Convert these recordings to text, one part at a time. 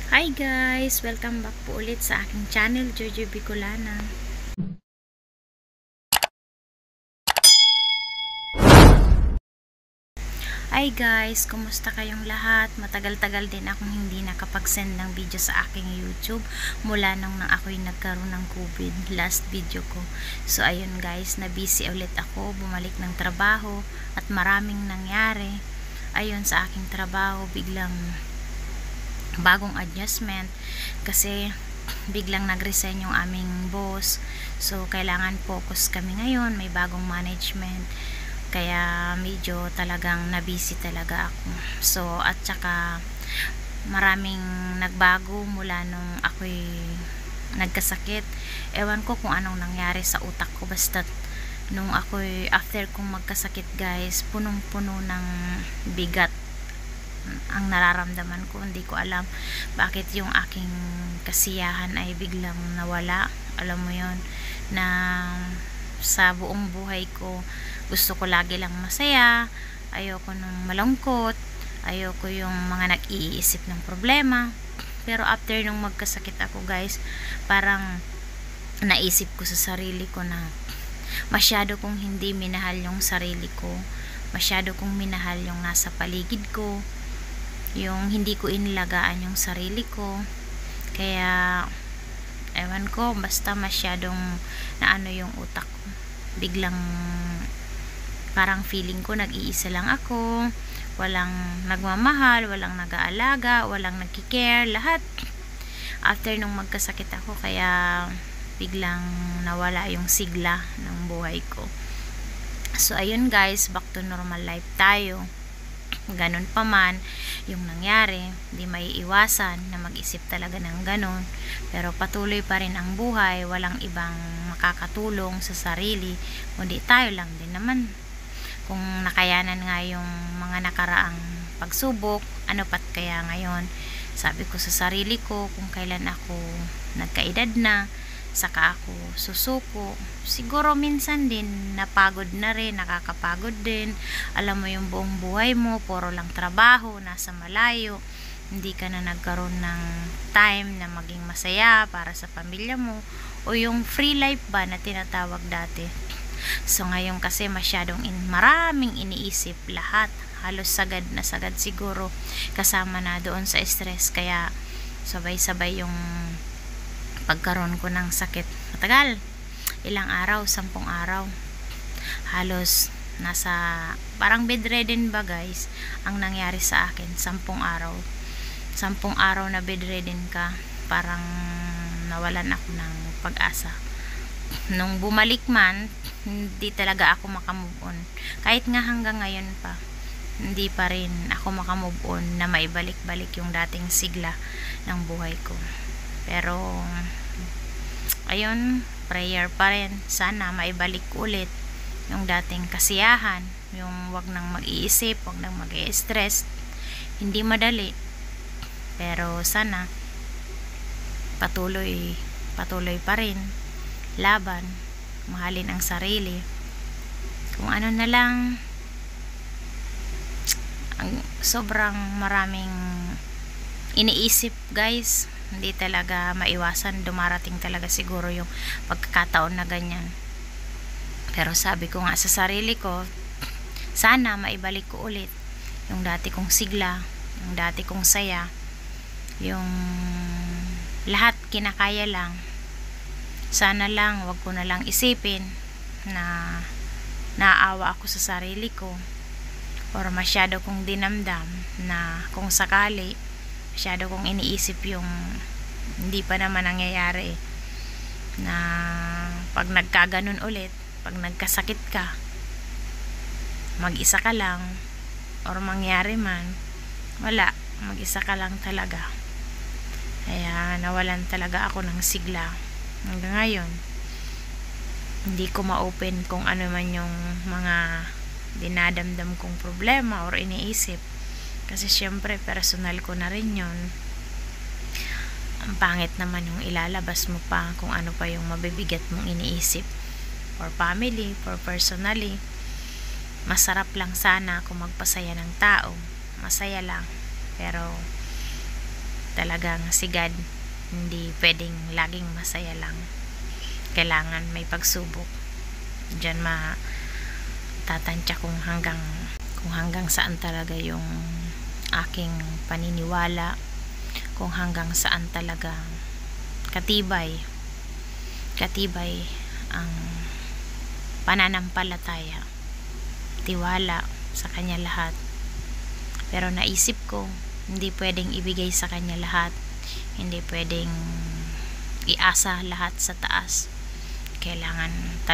Hi guys! Welcome back po ulit sa aking channel, Jojo Bicolana. Hi guys! Kumusta kayong lahat? Matagal-tagal din akong hindi nakapag-send ng video sa aking YouTube mula nung ako'y nagkaroon ng COVID, last video ko. So ayun guys, na-busy ulit ako, bumalik ng trabaho at maraming nangyari. Ayun, sa aking trabaho, biglang bagong adjustment kasi biglang nag-resign yung aming boss, so kailangan focus kami ngayon, may bagong management, kaya medyo talagang nabisi talaga ako. So at saka maraming nagbago mula nung ako'y nagkasakit. Ewan ko kung anong nangyari sa utak ko, basta nung ako'y after kong magkasakit guys, punong-puno ng bigat ang nararamdaman ko. Hindi ko alam bakit yung aking kasiyahan ay biglang nawala. Alam mo yon, na sa buong buhay ko gusto ko lagi lang masaya, ayoko nung malungkot, ayoko yung mga nag-iisip ng problema. Pero after nung magkasakit ako guys, parang naisip ko sa sarili ko na masyado kong hindi minahal yung sarili ko, masyado kong minahal yung nasa paligid ko, yung hindi ko inilagaan yung sarili ko. Kaya ewan ko, basta masyadong naano yung utak ko, biglang parang feeling ko nag-iisa lang ako, walang nagmamahal, walang nag-aalaga, walang nagki-care, lahat after nung magkasakit ako. Kaya biglang nawala yung sigla ng buhay ko. So ayun guys, back to normal life tayo. Ganun pa man yung nangyari, hindi maiiwasan na mag-isip talaga ng ganun, pero patuloy pa rin ang buhay. Walang ibang makakatulong sa sarili kundi tayo lang din naman. Kung nakayanan nga yung mga nakaraang pagsubok, ano pat kaya ngayon. Sabi ko sa sarili ko, kung kailan ako nagkaedad na, saka ako susuko. Siguro minsan din napagod na rin, nakakapagod din. Alam mo yung buong buhay mo puro lang trabaho, nasa malayo, hindi ka na nagkaroon ng time na maging masaya para sa pamilya mo, o yung free life ba na tinatawag dati. So ngayon kasi masyadong maraming iniisip, lahat halos sagad na sagad siguro, kasama na doon sa stress. Kaya sabay-sabay yung pagkaroon ko ng sakit. Matagal, ilang araw, 10 araw halos, nasa parang bedridden ba guys ang nangyari sa akin. 10 araw na bedridden ka, parang nawalan ako ng pag-asa. Nung bumalik man, hindi talaga ako makamove on, kahit nga hanggang ngayon pa hindi pa rin ako makamove on na maibalik-balik yung dating sigla ng buhay ko. Pero ayun, prayer pa rin, sana maibalik ulit yung dating kasiyahan, yung wag nang mag-iisip, wag nang mag-i-stress. Hindi madali, pero sana patuloy pa rin laban, mahalin ang sarili. Kung ano na lang, ang sobrang maraming iniisip guys, hindi talaga maiwasan, dumarating talaga siguro yung pagkakataon na ganyan. Pero sabi ko nga sa sarili ko, sana maibalik ko ulit yung dati kong sigla, yung dati kong saya, yung lahat kinakaya lang. Sana lang wag ko na lang isipin na naawa ako sa sarili ko, or masyado kong dinamdam na kung sakali, masyado kong iniisip yung hindi pa naman nangyayari, na pag nagkaganon ulit, pag nagkasakit ka, mag-isa ka lang, or mangyari man, wala, mag-isa ka lang talaga. Kaya nawalan talaga ako ng sigla. Hanggang ngayon hindi ko ma-open kung ano man yung mga dinadamdam kong problema or iniisip, kasi syempre personal ko na rin yun. Ang pangit naman yung ilalabas mo pa kung ano pa yung mabibigat mong iniisip, for family, for personally. Masarap lang sana kung magpasaya ng tao, masaya lang, pero talagang sigad, hindi pwedeng laging masaya lang, kailangan may pagsubok. Diyan matatansya kung hanggang saan talaga yung aking paniniwala, kung hanggang saan talaga katibay ang pananampalataya, tiwala sa kanya lahat. Pero naisip ko, hindi pwedeng ibigay sa kanya lahat, hindi pwedeng iasa lahat sa taas. Kailangan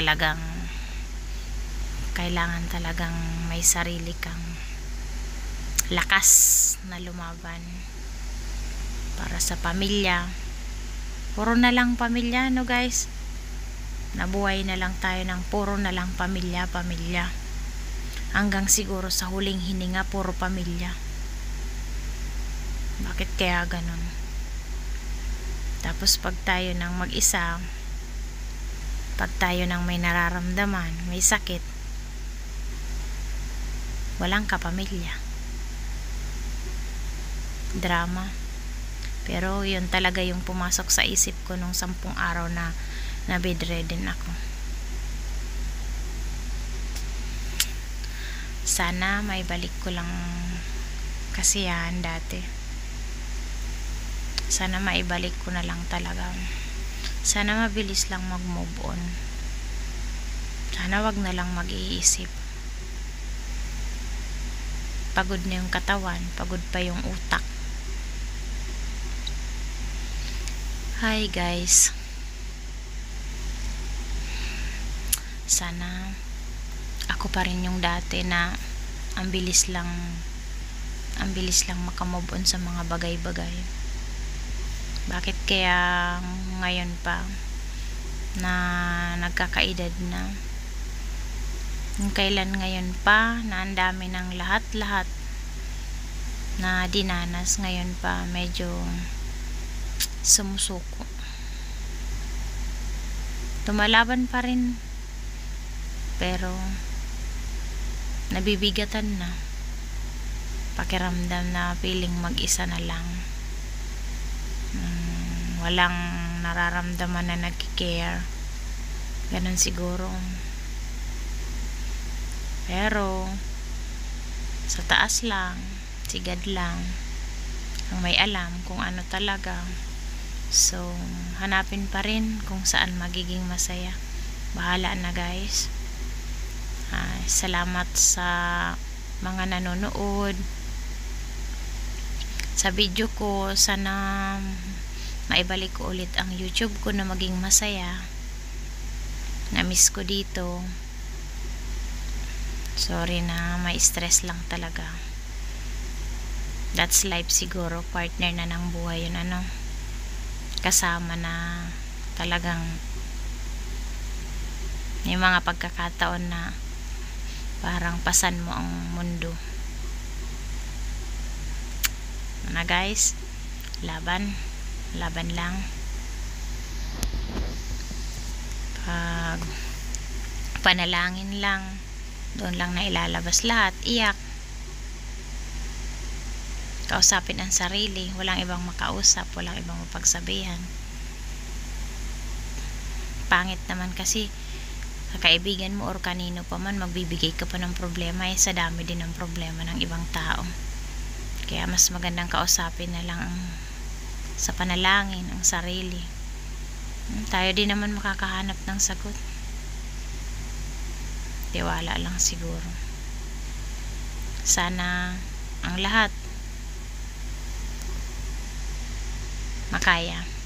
talagang may sarili kang lakas na lumaban para sa pamilya. Puro na lang pamilya, no guys? Nabuhay na lang tayo ng puro na lang pamilya. Hanggang siguro sa huling hininga, puro pamilya. Bakit kaya ganun? Tapos pag tayo ng mag-isa, pag tayo ng may nararamdaman, may sakit, walang kapamilya. Drama. Pero yun talaga yung pumasok sa isip ko nung 10 araw na bedridden ako. Sana may balik ko lang kasiyahan dati. Sana maibalik ko na lang talaga. Sana mabilis lang mag-move on. Sana wag na lang mag-iisip. Pagod na yung katawan, pagod pa yung utak. Hi guys. Sana ako pa rin yung dati na ang bilis lang makamove on sa mga bagay-bagay. Bakit kaya ngayon pa na nagkakaedad na, yung kailan ngayon pa na ang dami ng lahat na dinanas, ngayon pa medyo sumusuko. Tumalaban pa rin, pero nabibigatan na. Pakiramdam na feeling mag-isa na lang. Walang nararamdaman na nagki-care. Ganun siguro. Pero sa taas lang, sigad lang ang may alam kung ano talaga. So hanapin pa rin kung saan magiging masaya. Bahala na guys. Salamat sa mga nanonood sa video ko. Sana maibalik ko ulit ang YouTube ko na maging masaya. Na-miss ko dito. Sorry na may stress lang talaga. That's life siguro. Partner na ng buhay yun, ano. Kasama na talagang may mga pagkakataon na parang pasan mo ang mundo. Na guys, laban lang. Pag panalangin lang, doon lang na ilalabas lahat. Iyak, kausapin ang sarili, walang ibang makausap, walang ibang mapagsabihan. Pangit naman kasi sa kaibigan mo or kanino pa man, magbibigay ka pa ng problema, sa dami din ng problema ng ibang tao. Kaya mas magandang kausapin na lang sa panalangin ang sarili. Tayo din naman makakahanap ng sagot. Tiwala lang siguro. Sana ang lahat makaya.